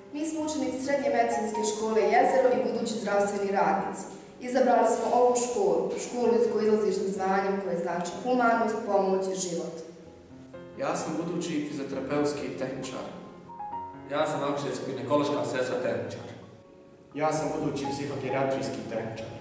Mi smo učenici Srednje medicinske škole Jezero i budući zdravstveni radnici. Izabrali smo ovu školu iz koje izlaziš sa zvanjem koje znači humanost, pomoć i život. Ja sam budući fizioterapeutski tehničar. Ja sam akušersko-ginekološka sestra tehničar. Ja sam budući psihogerijatrijski tehničar.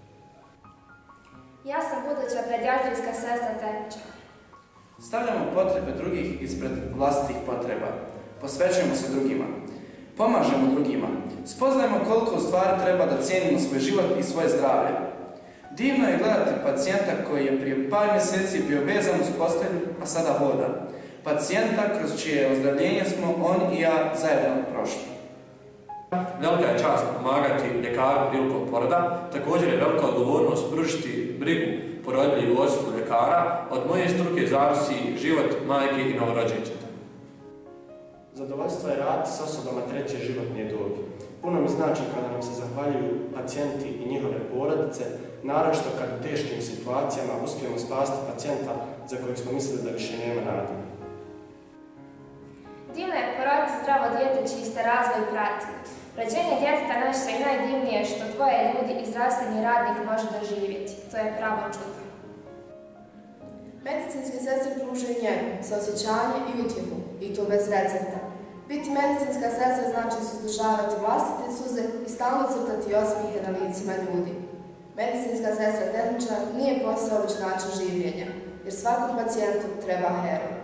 Ja sam buduća pedijatrijska sestra tehničar. Stavljamo potrebe drugih ispred vlastitih potreba. Posvećujemo se drugima. Pomažemo drugima. Spoznajemo koliko u stvari treba da cijenimo svoj život i svoje zdravlje. Divno je gledati pacijenta koji je prije par mjeseci bio vezan uz postelju, a sada hoda. Pacijenta kroz čije ozdravljenje smo on i ja zajedno prošli. Velika je čast pomagati ljekaru prilikom poroda, također je velika odgovornost pružiti brigu porodilji u odsustvu ljekara. Od moje struke zavisi život majke i novorođenčeta. Zadovoljstvo je rad s osobama treće životne dobi. Puno mi znači kada nam se zahvaljuju pacijenti i njihove porodice, naročito kad u teškim situacijama uspijemo spasiti pacijenta za kojeg smo mislili da više nema nade. Divno je poroditi zdravo dijete čiji ste razvoj pratili. Rođenje djeteta nešto je najdivnije što dvoje ljudi i zdravstveni radnik može doživjeti. To je pravo čudo. Medicinske sestre pružaju njegu, saosjećanje i utjehu, i to bez recepta. Biti medicinska sestra znači suzdržavati vlastite suze i stalno crtati osmihe na licima ljudi. Medicinska sestra tehničar nije posao već način življenja, jer svakom pacijentu treba heroj.